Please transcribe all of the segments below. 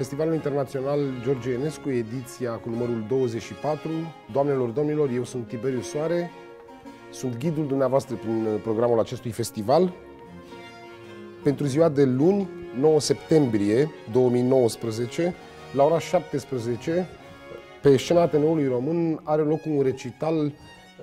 Festivalul Internațional George Enescu, ediția cu numărul 24. Doamnelor, domnilor, eu sunt Tiberiu Soare, sunt ghidul dumneavoastră prin programul acestui festival. Pentru ziua de luni, 9 septembrie 2019, la ora 17, pe scena Ateneului Român are loc un recital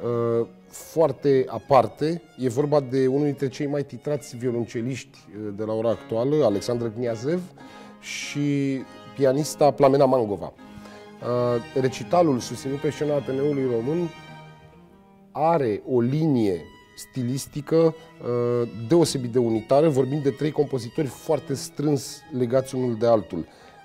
foarte aparte. E vorba de unul dintre cei mai titrați violonceliști de la ora actuală, Alexandru Kniazev, și pianista Plamena Mangova. Recitalul susținut pe scena Ateneului Român are o linie stilistică deosebit de unitară, vorbind de trei compozitori foarte strâns legați unul de altul.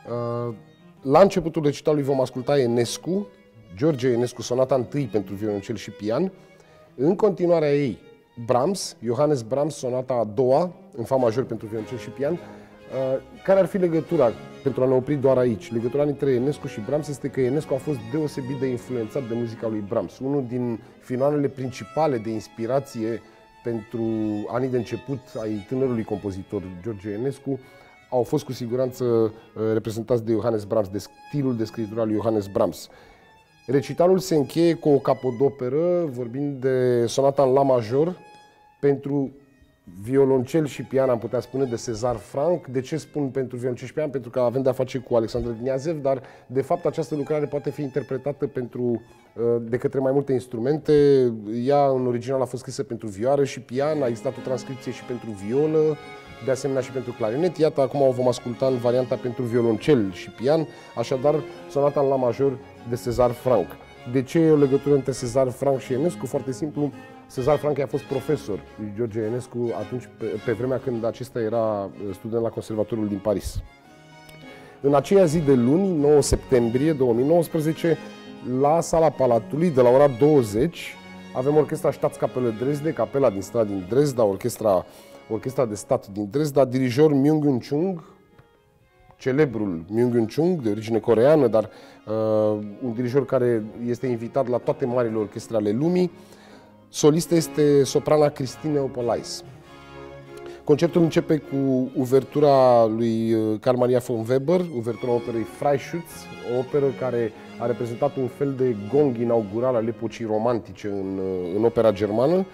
La începutul recitalului vom asculta Enescu, George Enescu, sonata 1 pentru violoncel și pian. În continuarea ei, Brahms, Johannes Brahms, sonata a doua, în fa major pentru violoncel și pian. Care ar fi legătura, pentru a ne opri doar aici? Legătura între Enescu și Brahms este că Enescu a fost deosebit de influențat de muzica lui Brahms. Unul din filonele principale de inspirație pentru anii de început ai tânărului compozitor George Enescu au fost cu siguranță reprezentați de Johannes Brahms, de stilul de scritură al lui Johannes Brahms. Recitalul se încheie cu o capodoperă, vorbind de sonata în la major pentru violoncel și pian, am putea spune, de César Franck. De ce spun pentru violoncel și pian? Pentru că avem de-a face cu Alexandru Kniazev, dar de fapt această lucrare poate fi interpretată de către mai multe instrumente. Ea în original a fost scrisă pentru vioară și pian, a existat o transcripție și pentru violă, de asemenea și pentru clarinet. Iată, acum o vom asculta în varianta pentru violoncel și pian, așadar sonata în la major de César Franck. De ce e o legătură între César Franck și Enescu? Foarte simplu, César Franck a fost profesor lui George Enescu atunci, pe vremea când acesta era student la Conservatorul din Paris. În aceea zi de luni, 9 septembrie 2019, la Sala Palatului, de la ora 20, avem Orchestra Staatskapelle Dresde, capela din stat din Dresda, Orchestra de stat din Dresda, dirijor Myung-Whun Chung, celebrul Myung-Whun Chung, de origine coreeană, dar un dirijor care este invitat la toate marile orchestre ale lumii. Solistă este soprana Christine Opolais. Concertul începe cu uvertura lui Carl Maria von Weber, uvertura operei Freischütz, o operă care a reprezentat un fel de gong inaugural al epocii romantice în opera germană.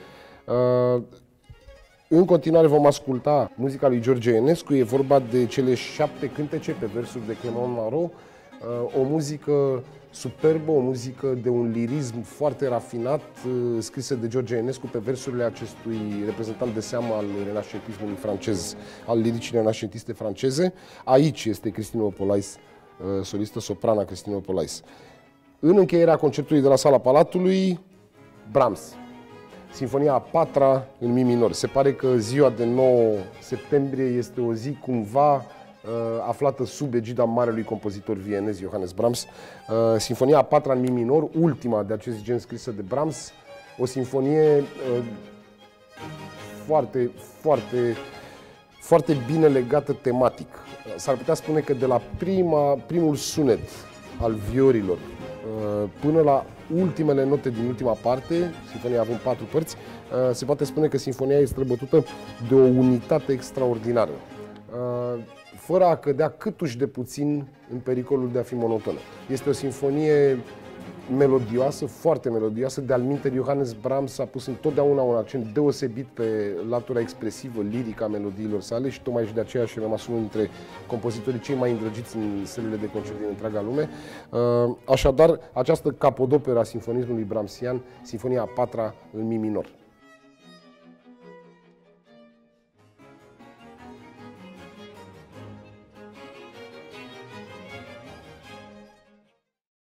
În continuare vom asculta muzica lui George Enescu, e vorba de cele 7 cântece pe versuri de Clement Marot, o muzică superbă, o muzică de un lirism foarte rafinat, scrisă de George Enescu pe versurile acestui reprezentant de seamă al renașentismului francez, al liricii renașentiste franceze. Aici este Christine Opolais, solistă soprana Christine Opolais. În încheierea concertului de la Sala Palatului, Brahms, Sinfonia a patra în mi minor. Se pare că ziua de 9 septembrie este o zi cumva aflată sub egida marelui compozitor vienez Johannes Brahms. Sinfonia a patra în mi minor, ultima de acest gen scrisă de Brahms, o sinfonie foarte bine legată tematic. S-ar putea spune că de la primul sunet al viorilor până la ultimele note din ultima parte, sinfonia având 4 părți, se poate spune că sinfonia este străbătută de o unitate extraordinară, fără a cădea câtuși de puțin în pericolul de a fi monotonă. Este o sinfonie melodioasă, foarte melodioasă. De altminteri, Johannes Brahms a pus întotdeauna un accent deosebit pe latura expresivă, lirică a melodiilor sale și tocmai și de aceea și a rămas unul dintre compozitorii cei mai îndrăgiți în sălile de concert din întreaga lume. Așadar, această capodoperă a sinfonismului brahmsian, Sinfonia a patra în mi minor.